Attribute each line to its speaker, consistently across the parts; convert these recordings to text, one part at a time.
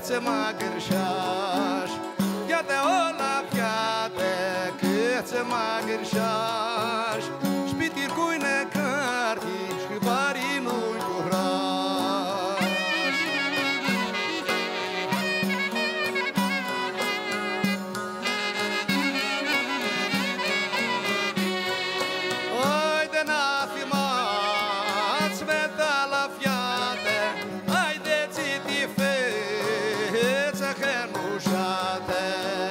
Speaker 1: cât mă gârșaș, iată o la piate, cât mă gârșaș, șpitir cuine carti, și barii nu-i curaș. Oi de n-afi m-ați veta la fiate, ai de țiti feță hănușate.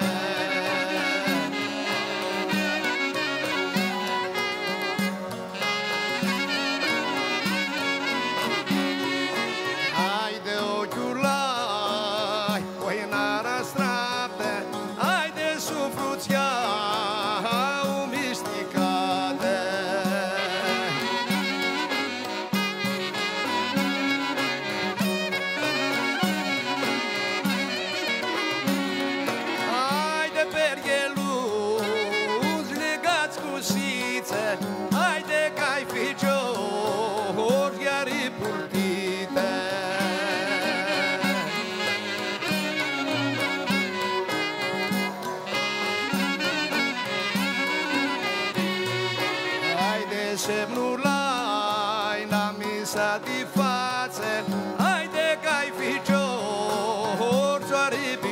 Speaker 1: Ai de ochiulai, oi n-ara strate, ai de sufruția umisticate. Ai de pergheluzi legați cu sițe, ai de cai ficiori, ghearii purtite. Ai de semnul ai la misa di față, ai de cai ficiori, zoare